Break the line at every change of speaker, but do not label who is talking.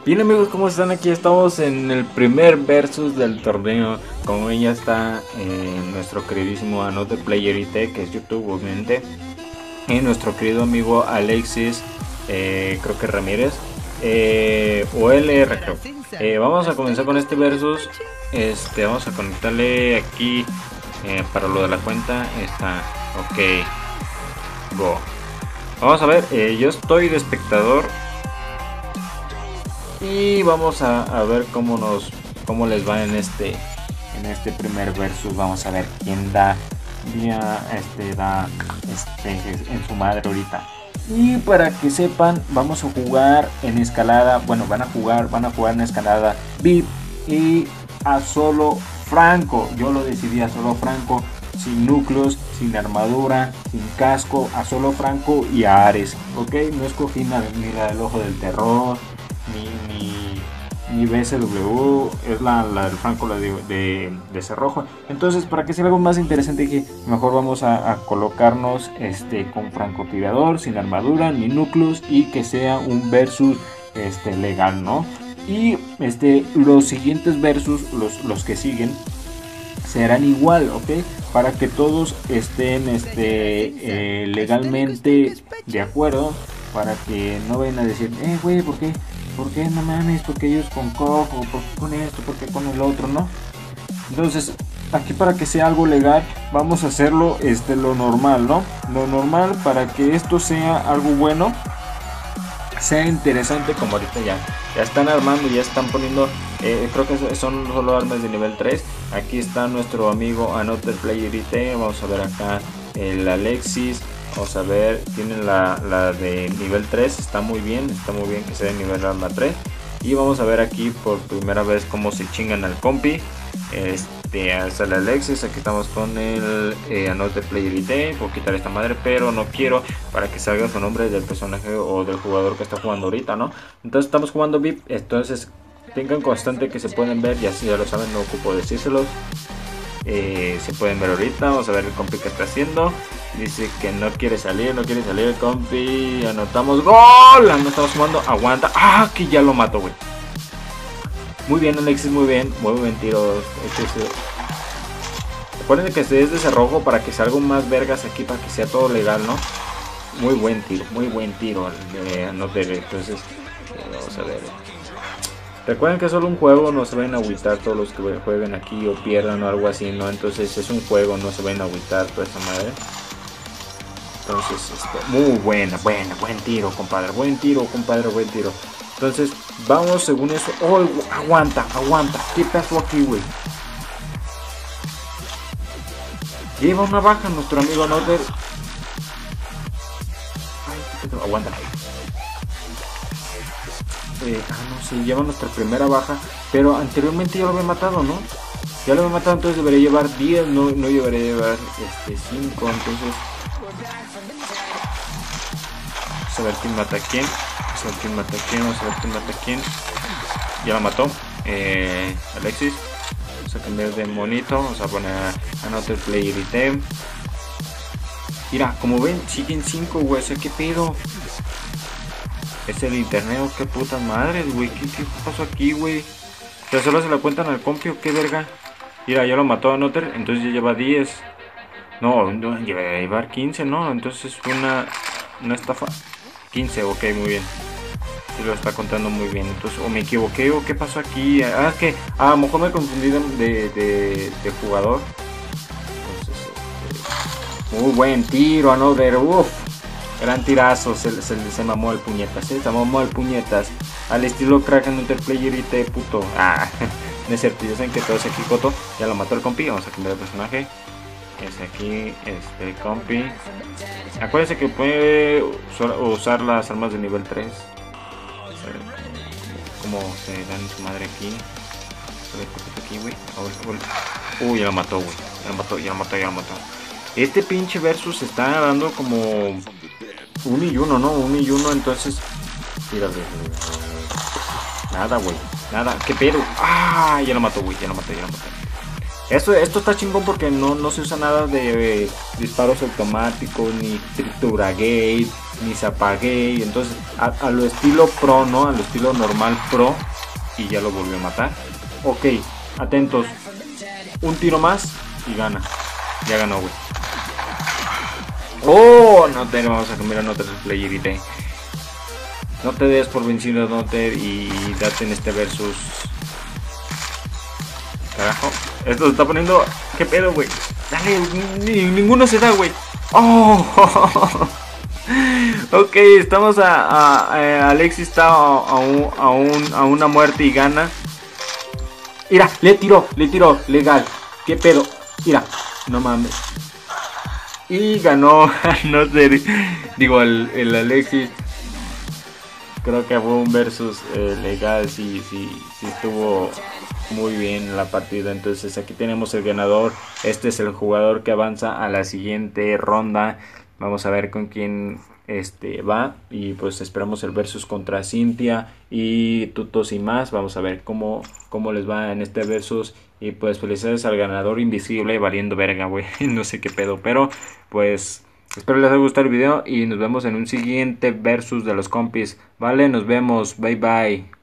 Bien amigos, ¿cómo están? Aquí estamos en el primer versus del torneo. Como ven ya está nuestro queridísimo Another Player IT, que es YouTube obviamente. Y nuestro querido amigo Alexis, creo que Ramírez. O LR creo. Vamos a comenzar con este versus. Vamos a conectarle aquí para lo de la cuenta. Está, ok. Go. Vamos a ver, yo estoy de espectador. Y vamos a ver cómo les va en este primer versus. Vamos a ver quién da en su madre ahorita. Y para que sepan, vamos a jugar en escalada. Bueno, van a jugar en escalada VIP y a solo Franco. Yo lo decidí a solo Franco, sin núcleos, sin armadura, sin casco, a solo Franco y a Ares. Ok, no escogí ni la del ojo del terror, ni BSW, es la del Franco, la de Cerrojo. Entonces, para que sea algo más interesante, que mejor vamos a colocarnos con francotirador, sin armadura, ni núcleos, y que sea un versus legal, ¿no? Y los siguientes versus, los que siguen, serán igual, ¿ok? Para que todos estén legalmente de acuerdo, para que no vayan a decir, güey, ¿por qué no mames? Porque ellos con cojo, porque con esto, porque con el otro, ¿no? Entonces, aquí para que sea algo legal, vamos a hacerlo lo normal, ¿no? Lo normal para que esto sea algo bueno, sea interesante, como ahorita ya están armando, ya están poniendo, creo que son solo armas de nivel 3. Aquí está nuestro amigo Another Player IT. Vamos a ver acá el Alexis. Vamos a ver, tienen la de nivel 3, está muy bien que sea de nivel arma 3. Y vamos a ver aquí por primera vez cómo se chingan al compi. Hasta el Alexis, aquí estamos con el Another Player IT. Puedo quitar esta madre, pero no quiero, para que salga su nombre del personaje o del jugador que está jugando ahorita, ¿no? Entonces estamos jugando VIP, entonces tengan constante que se pueden ver, y así ya lo saben, no ocupo decírselos. Se pueden ver ahorita. Vamos a ver el compi que está haciendo. Dice que no quiere salir el compi. Anotamos gol. No estamos jugando. Aguanta. Que ya lo mato, güey. Muy bien, Alexis, muy buen tiro. Recuerden que este es de cerrojo, para que sea algo más vergas aquí, para que sea todo legal, ¿no? Muy buen tiro. Entonces vamos a ver. Recuerden que es solo un juego, no se vayan a agüitar todos los que jueguen aquí o pierdan o algo así, ¿no? Entonces es un juego, no se vayan a agüitar toda esa madre. Entonces, muy buen tiro, compadre. Buen tiro. Entonces, vamos según eso. Oh, aguanta. ¿Qué pasó aquí, güey? Lleva una baja nuestro amigo Another. Aguanta. No sé, lleva nuestra primera baja, pero anteriormente ya lo había matado, ¿no? Ya lo había matado, entonces debería llevar 10, no debería llevar 5, entonces vamos a ver quién mata a quién, ya la mató, Alexis. Vamos a cambiar de monito, vamos a poner a Another Player IT. Mira, como ven, siguen 5, güey, ¿qué pedo? Es el internet, qué putas madres, güey. ¿Qué pasó aquí, güey? ¿Ya solo se la cuentan al compi o qué verga? Mira, ya lo mató a Another, entonces ya lleva 10. No, llevar 15, ¿no? Entonces fue una estafa. 15, ok, muy bien. Sí lo está contando muy bien. Entonces, o me equivoqué, o qué pasó aquí. Es que a lo mejor me confundí de jugador. Entonces, muy buen tiro, Another, uff. Gran tirazo, se mamó el puñetas, se mamó el puñetas. Al estilo Crack Another Player IT, puto. No es cierto, ya saben que todo es aquí coto. Ya lo mató el compi, vamos a cambiar de personaje. Es aquí, compi. Acuérdense que puede usar las armas de nivel 3. Como se dan su madre aquí. A ver qué pasa aquí, güey. Ya lo mató, güey. Ya lo mató. Este pinche versus se está dando como 1 y 1, ¿no? 1 y 1, entonces. Mírale. Nada, güey. Nada. ¿Qué pedo? Ya lo mató, güey. Ya lo mató. Esto está chingón porque no se usa nada de disparos automáticos, ni tritura gate, ni se apagué. Y entonces a lo estilo pro, ¿no? A lo estilo normal pro. Y ya lo volvió a matar. Ok, atentos. Un tiro más y gana. Ya ganó, güey. Oh, Noter, vamos a cambiar a Noter Player ID. No te des por vencido, Noter, y date en este versus. Carajo, esto se está poniendo. ¿Qué pedo, güey? Dale, ninguno se da, güey. Oh, ok, estamos Alexis está a una muerte y gana. Mira, le tiró, legal. ¿Qué pedo? Mira, no mames. Y ganó, no sé, digo, el Alexis. Creo que fue un versus legal, sí estuvo muy bien la partida. Entonces aquí tenemos el ganador. Este es el jugador que avanza a la siguiente ronda. Vamos a ver con quién va. Y pues esperamos el versus contra Cintia y Tutos y más. Vamos a ver cómo les va en este versus. Y pues felicidades al ganador invisible, valiendo verga, güey. No sé qué pedo, pero pues espero les haya gustado el video y nos vemos en un siguiente versus de los compis. Vale, nos vemos. Bye bye.